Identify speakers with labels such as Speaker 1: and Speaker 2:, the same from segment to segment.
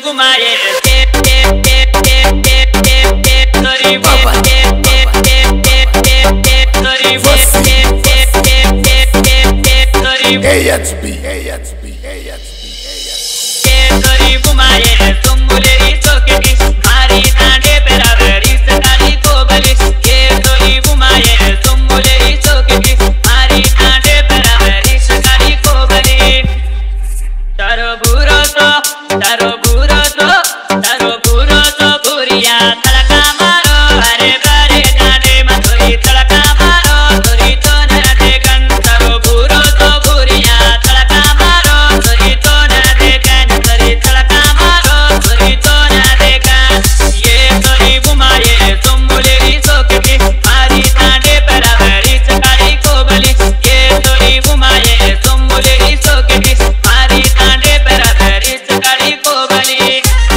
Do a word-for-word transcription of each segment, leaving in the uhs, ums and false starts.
Speaker 1: घुमाए के के के के के के के तोरी के के के के के के के तोरी के के के के के के के तोरी
Speaker 2: A H B A H B A H B
Speaker 1: के तोरी घुमाए तुम मुलेरी सोके की मारी नांडे पेरावरी सकाली को बली के तोरी घुमाए तुम मुलेरी सोके की मारी नांडे पेरावरी सकाली को बली तारो बुरो तो तारो बुरो तो तारो बुरो तो बुरिया तड़का मारो हरे भरे नांडे मधुरी तड़का मारो तोरी तो न देखन तारो बुरो तो बुरिया तड़का मारो तोरी तो न देखन तोरी तड़का मारो तोरी तो न देखन ये तोरी घुमाए तुम मुलेरी सोके की मारी नांडे पेरावरी सकाली को बली ये तोरी घुमाए तुम मुलेरी सोके की मारी नांडे पेरावरी सकाली को बली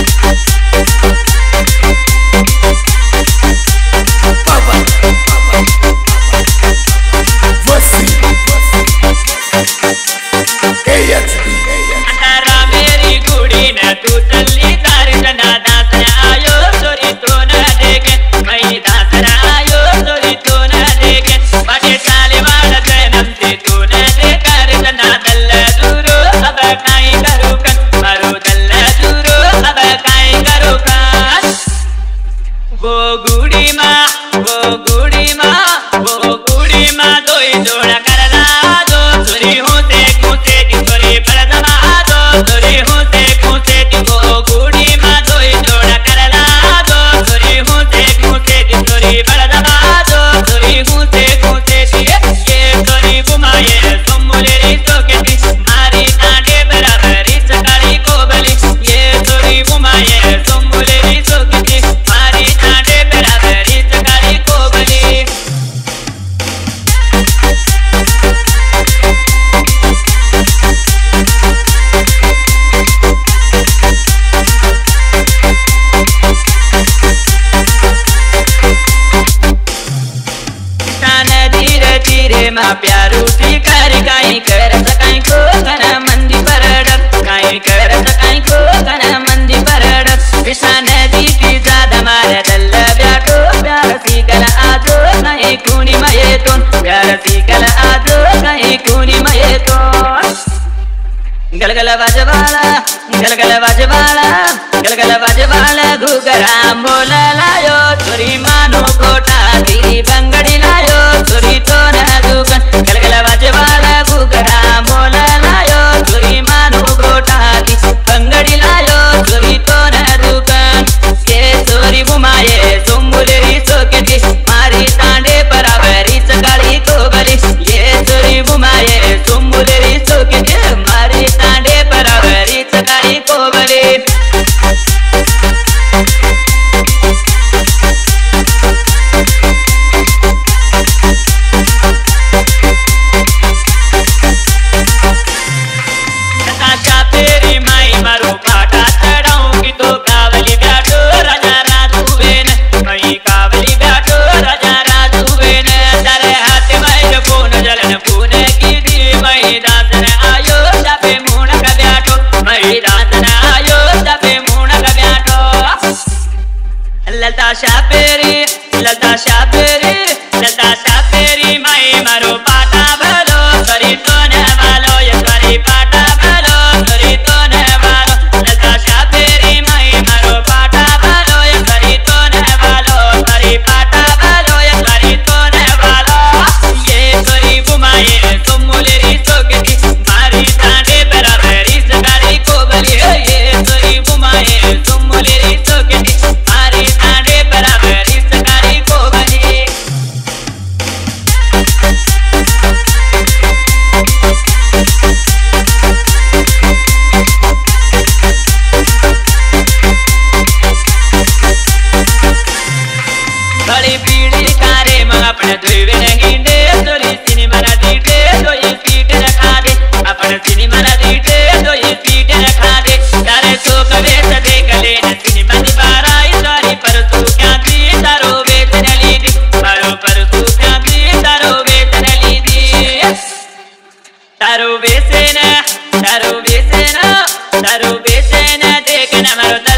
Speaker 1: तारा मेरी गुड़ी न तू चली तारी जना दासना आयो सोरी तो न देखे मई दासना आयो सोरी तो न देखे बड़े साले वाला जन्म से तू न देखा रे जना दल्ल दूरो अब काई करू कन मारो दल्ल दूरो अब काई करू कन वो गुड़ी माँ वो गुड़ी माँ वो गुड़ी माँ दोई जोड़ा करना दो सोरी होते कुते दी सोरी पड़ना दो सोरी होते कुते दी वो गुड़ी माँ दोई जोड़ा करना दो सोरी होते कुते दी सोरी पड़ना दो सोरी होते कुते दी ये सोरी घुमाए तुम मुलेरी सोके दी मारी नांडे बराबरी सकाली को बली ये सोरी घुमाए तुम मुलेरी सोके दी मारी नांडे बराबरी सकाली को बली धीरे धीरे माँ प्यारू थी कर काई कर सकाई को कना मंदी परडक काई कर सकाई को कना मंदी परडक विशान दी की ज्यादा मारे दल्ल ब्याटो प्यार सी कल आदो कहीं कूनी मये तो प्यार सी कल आदो कहीं कूनी मये तो गलगल बाजवाला गलगल बाजवाला गलगल बाजवाला घुगरा मोल लायो चोरी मानो कोटा तेरी बंगड़ी लायो चोरी तो न दुकान गलगल बाजवाला घुगरा मोल लायो चोरी मानो कोटा तेरी बंगड़ी लायो चोरी तो न दुकान के चोरी घुमाए तुम मुलेरी सोके दी मारी तांडे बराबरी सकाली को बली ये चोरी घुमाए तुम मुलेरी सोके दी मारी तांडे बराबरी सकाली को बली तेरी माई मारो पाटा चढ़ाऊंगी तो कावली बैठो राजा राजूबेन मई कावली बैठो राजा राजूबेन तेरे हाथ में फोन जलन फोन की दी मई दासन आयो जापे मुन का बैठो मई दासन आयो जापे मुन का बैठो लता शापेरी लता शापेरी लता शापेरी मई मारो पाटा भलो सरी तो न वालो ये सरी पाटा भलो सरी तो न वालो लता शापेरी मई मारो पाटा भलो ये सरी तो न वालो सरी पाटा भलो ये सरी तो न वालो ये सरी घुमाए तुम मुलेरी सोके दी मारी तांडे बराबरी सकाली को बली ये सरी घुमाए तुम मुलेरी सोके दी मारी तांडे बराबरी सकाली को बली बड़ी पीड़ी कारे मां अपने दुईवे हिंडे सोरी सिनेमा ना दीटे तो ये सीट रखा दे अपने सिनेमा ना दीटे तो ये सीट रखा दे तारे तो कवे से देख ले न सिनेमा दी बाराई सारी पर तू क्या दी तारो बेचने ली दी मारो पर तू क्या दी तारो बेचने ली दी तारो बेचने तारो बेचने तारो बेचने दे देखे न मरो